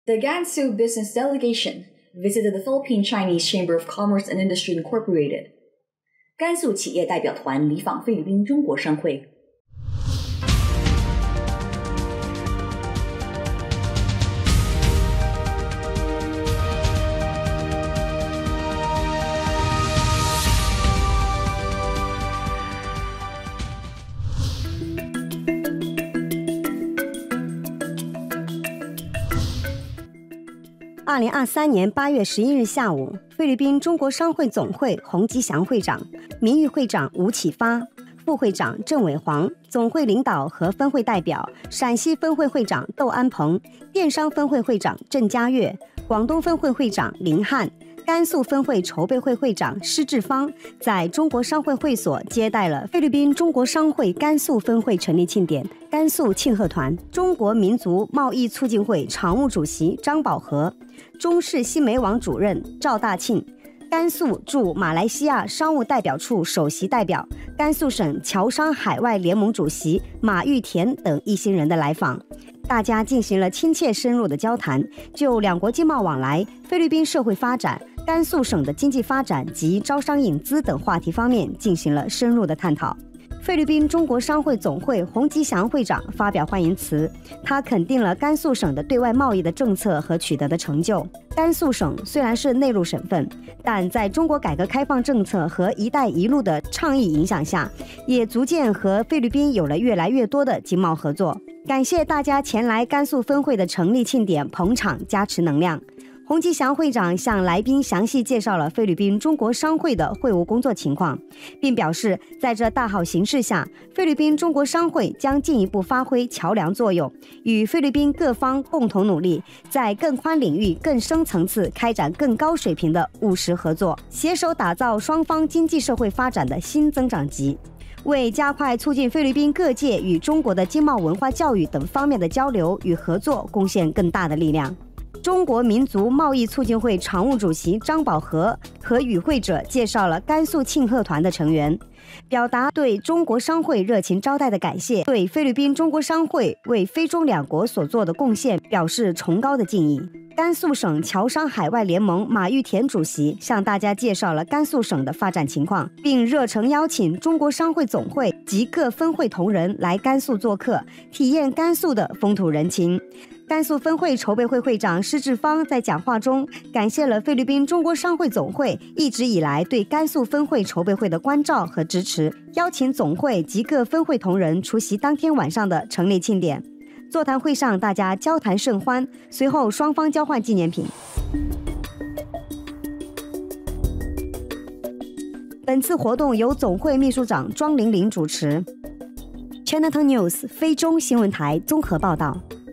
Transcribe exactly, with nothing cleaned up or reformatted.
The Gansu Business Delegation visited the Philippine Chinese Chamber of Commerce and Industry Incorporated. 甘肃企业代表团离访菲律宾中国商会。 二零二三年八月十一日下午，菲律宾中国商会总会洪吉祥会长、名誉会长吴启发、副会长郑伟煌、总会领导和分会代表、陕西分会会长窦安鹏、电商分会会长郑家月、广东分会会长林汉、甘肃分会筹备会会长施志芳在中国商会会所接待了菲律宾中国商会甘肃分会成立庆典、甘肃庆贺团、中国民族贸易促进会常务主席张宝和、中视新媒网主任赵大庆、甘肃驻马来西亚商务代表处首席代表、甘肃省侨商海外联盟主席马玉田等一行人的来访。大家进行了亲切深入的交谈，就两国经贸往来、菲律宾社会发展、甘肃省的经济发展及招商引资等话题方面进行了深入的探讨。菲律宾中国商会总会洪吉祥会长发表欢迎词，他肯定了甘肃省的对外贸易的政策和取得的成就。甘肃省虽然是内陆省份，但在中国改革开放政策和一带一路的倡议影响下，也逐渐和菲律宾有了越来越多的经贸合作。感谢大家前来甘肃分会的成立庆典捧场加持能量。洪吉祥会长向来宾详细介绍了菲律宾中国商会的会务工作情况，并表示在这大好形势下，菲律宾中国商会将进一步发挥桥梁作用，与菲律宾各方共同努力，在更宽领域、更深层次开展更高水平的务实合作，携手打造双方经济社会发展的新增长极，为加快促进菲律宾各界与中国的经贸文化教育等方面的交流与合作贡献更大的力量。中国民族贸易促进会常务主席张宝和和与会者介绍了甘肃庆贺团的成员，表达对中国商会热情招待的感谢，对菲律宾中国商会为菲中两国所做的贡献表示崇高的敬意。甘肃省侨商海外联盟马玉田主席向大家介绍了甘肃省的发展情况，并热诚邀请中国商会总会及各分会同仁来甘肃做客，体验甘肃的风土人情。甘肃分会筹备会会长施志芳在讲话中感谢了菲律宾中国商会总会一直以来对甘肃分会筹备会的关照和支持，邀请总会及各分会同仁出席当天晚上的成立庆典。座谈会上大家交谈甚欢，随后双方交换纪念品。本次活动由总会秘书长庄玲玲主持。Channel News 非中新闻台综合报道。